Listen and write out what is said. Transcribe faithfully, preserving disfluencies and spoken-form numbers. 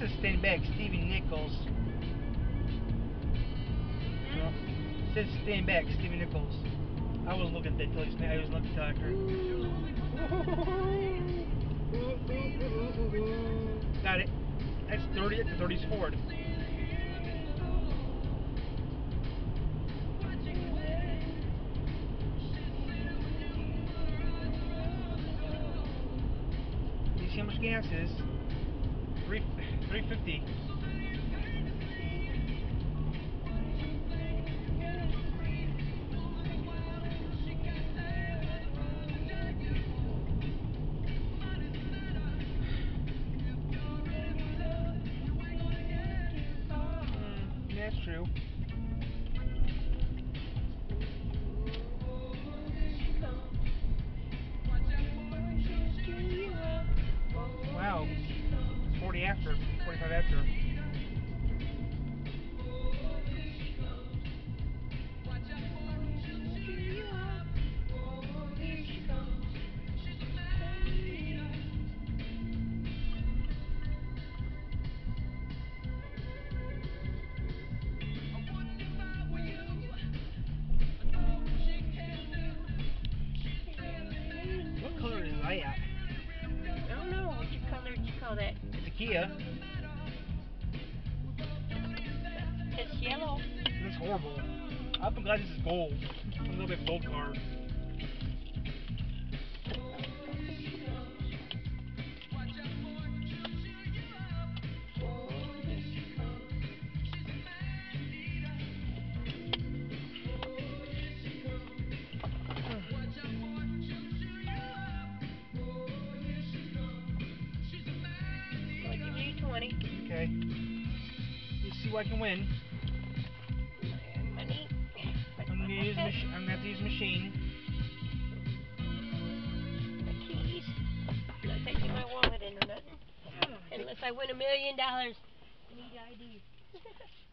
says stand back, Stevie Nichols. Well, it says stand back, Stevie Nichols. I wasn't looking at that till I was looking at the Got it. That's thirty. That's the thirties Ford. You see how much gas is? Three, three fifty. Mm, that's true. Wow. forty after. forty-five after. What color is I at? I don't know. What you color did you call that? It's a Kia. It's yellow. This is horrible. I'm glad this is gold. I love a gold car. I'll give you twenty. Okay. Let's see what I can win. Money. I'm gonna use mach- I'm gonna have to use machine. My keys. I'm not taking my wallet in or nothing. Unless I win a million dollars. I need I D.